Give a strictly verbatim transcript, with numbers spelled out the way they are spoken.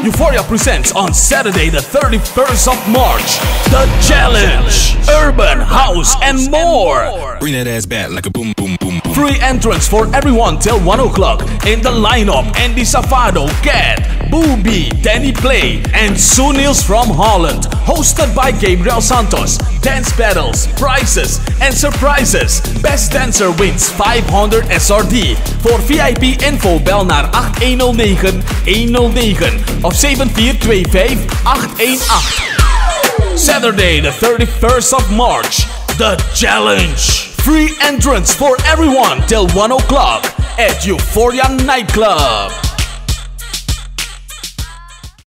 Euphoria presents on Saturday the thirty-first of March, The Challenge, Urban House and more. Bring that ass back like a boom boom boom boom. Free entrance for everyone till one o'clock. In the lineup, Andy Safado, Cat, Booby, Danny Play, and Sunils from Holland. Hosted by Gabriel Santos. Dance battles, prizes, and surprises. Best dancer wins five hundred S R D. Voor V I P info bel naar acht een nul negen een nul negen of zeven vier twee vijf acht een acht. Saturday the thirty-first of March, The Challenge. Free entrance for everyone till one o'clock at Euphoria Nightclub.